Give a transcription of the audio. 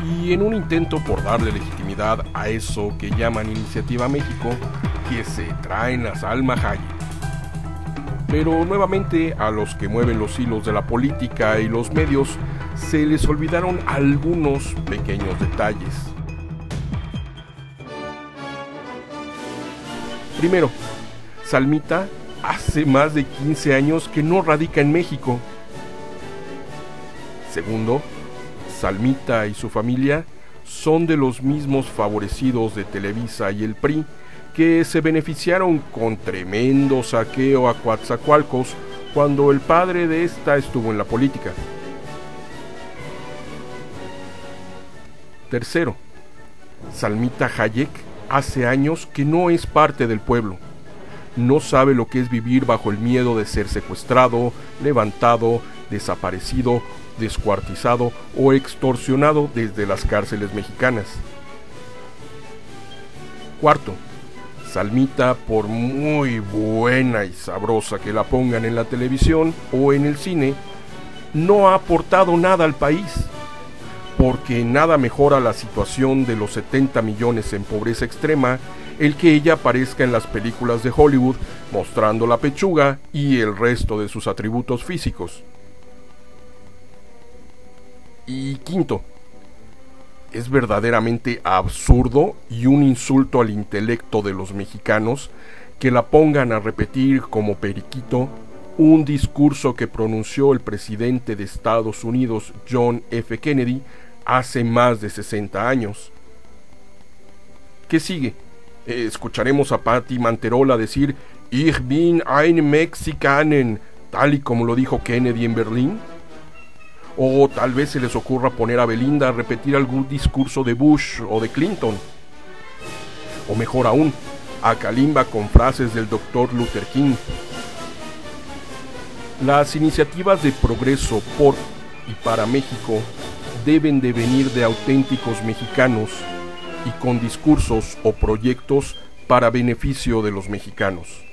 y en un intento por darle legitimidad a eso que llaman Iniciativa México, que se traen a Salma Hayek. Pero nuevamente a los que mueven los hilos de la política y los medios se les olvidaron algunos pequeños detalles. Primero, Salmita hace más de 15 años que no radica en México. Segundo, Salmita y su familia son de los mismos favorecidos de Televisa y el PRI que se beneficiaron con tremendo saqueo a Coatzacoalcos cuando el padre de esta estuvo en la política. Tercero, Salmita Hayek hace años que no es parte del pueblo. No sabe lo que es vivir bajo el miedo de ser secuestrado, levantado, desaparecido, descuartizado o extorsionado desde las cárceles mexicanas. Cuarto, Salmita, por muy buena y sabrosa que la pongan en la televisión o en el cine, no ha aportado nada al país, porque nada mejora la situación de los 70 millones en pobreza extrema el que ella aparezca en las películas de Hollywood mostrando la pechuga y el resto de sus atributos físicos. Y quinto, es verdaderamente absurdo y un insulto al intelecto de los mexicanos que la pongan a repetir como periquito un discurso que pronunció el presidente de Estados Unidos, John F. Kennedy, hace más de 60 años. ¿Qué sigue? Escucharemos a Patti Manterola decir "Ich bin ein Mexikanen", tal y como lo dijo Kennedy en Berlín. O tal vez se les ocurra poner a Belinda a repetir algún discurso de Bush o de Clinton. O mejor aún, a Kalimba con frases del Dr. Luther King. Las iniciativas de progreso por y para México deben de venir de auténticos mexicanos y con discursos o proyectos para beneficio de los mexicanos.